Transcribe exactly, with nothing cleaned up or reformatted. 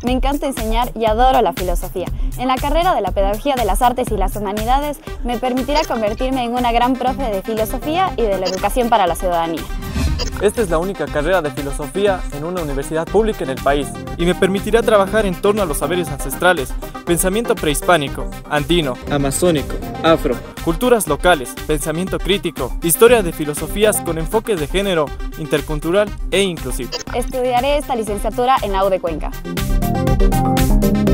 Me encanta enseñar y adoro la filosofía. En la carrera de la Pedagogía de las Artes y las Humanidades me permitirá convertirme en una gran profe de filosofía y de la educación para la ciudadanía. Esta es la única carrera de filosofía en una universidad pública en el país y me permitirá trabajar en torno a los saberes ancestrales, pensamiento prehispánico, andino, amazónico, afro, culturas locales, pensamiento crítico, historia de filosofías con enfoques de género, intercultural e inclusivo. Estudiaré esta licenciatura en la U de Cuenca.